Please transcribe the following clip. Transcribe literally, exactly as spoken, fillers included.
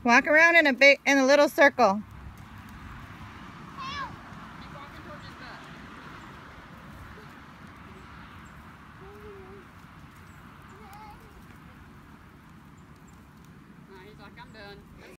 Walk around in a big, in a little circle. Keep walking towards his butt. No, he's like, I'm done.